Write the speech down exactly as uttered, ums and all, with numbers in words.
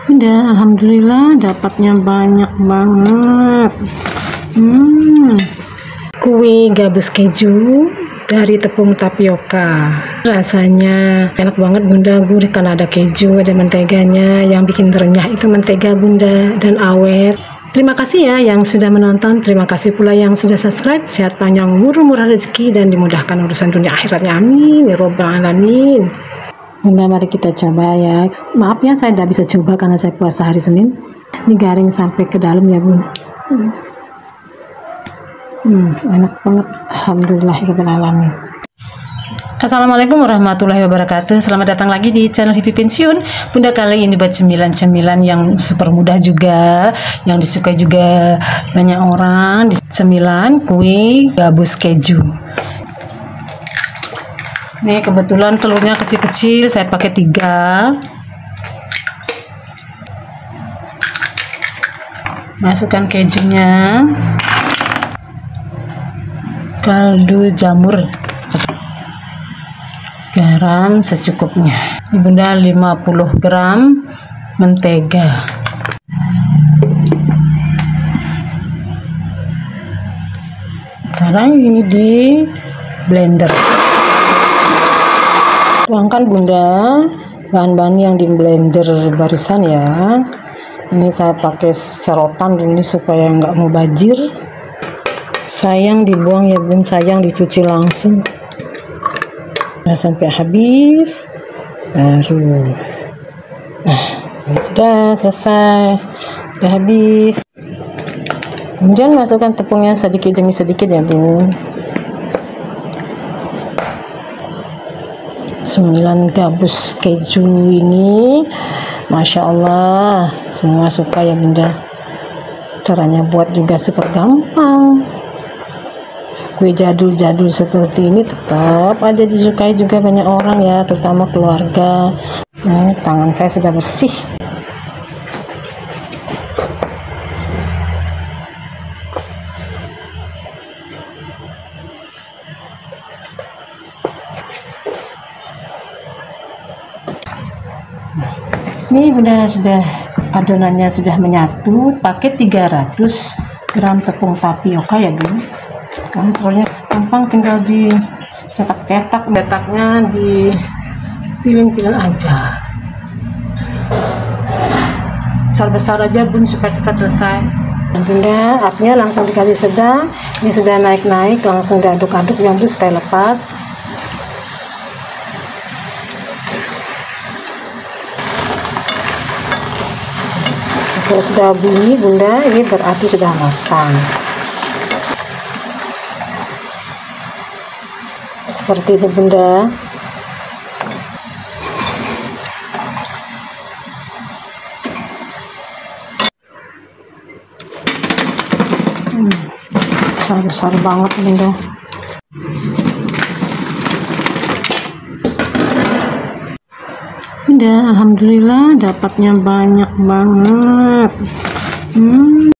Bunda, alhamdulillah dapatnya banyak banget. Hmm, kue gabus keju dari tepung tapioka. Rasanya enak banget Bunda, gurih karena ada keju, ada menteganya. Yang bikin renyah itu mentega Bunda, dan awet. Terima kasih ya yang sudah menonton, terima kasih pula yang sudah subscribe. Sehat panjang umur, murah rezeki, dan dimudahkan urusan dunia akhiratnya, amin ya robbal alamin. Bunda, mari kita coba ya. Maaf ya saya tidak bisa coba karena saya puasa hari Senin. Ini garing sampai ke dalam ya Bunda. hmm. hmm, enak banget, alhamdulillah ya robbal alamin. Assalamualaikum warahmatullahi wabarakatuh. Selamat datang lagi di channel Hippie Pensiun. Bunda kali ini buat cemilan-cemilan yang super mudah juga, yang disukai juga banyak orang. Cemilan kue gabus keju. Nih kebetulan telurnya kecil-kecil, saya pakai tiga. Masukkan kejunya, kaldu jamur, garam secukupnya. Ini Bunda lima puluh gram mentega. Sekarang ini di blender. Tuangkan Bunda bahan-bahan yang di blender barusan ya. Ini saya pakai serotan ini supaya nggak mau bajir. Sayang dibuang ya Bun, sayang dicuci langsung. Nah, sampai habis baru. Nah, sudah selesai, sudah habis. Kemudian masukkan tepungnya sedikit demi sedikit ya Bun. Sembilan gabus keju ini Masya Allah semua suka ya Bunda. Caranya buat juga super gampang. Kue jadul-jadul seperti ini tetap aja disukai juga banyak orang ya, terutama keluarga. Nah, tangan saya sudah bersih. Ini Bunda sudah adonannya sudah menyatu. Pakai tiga ratus gram tepung tapioka ya Bunda. Kan pokoknya gampang, tinggal dicetak-cetak, cetaknya di piling-piling aja. Besar-besar aja Bun supaya cepat selesai. Bunda apinya langsung dikasih sedang. Ini sudah naik-naik, langsung diaduk-aduk ya Bun supaya lepas. Kalau sudah bunyi Bunda, ini berarti sudah matang. Seperti itu Bunda. Hmm, besar-besar banget Bunda. Bunda, alhamdulillah dapatnya banyak banget. Hmm.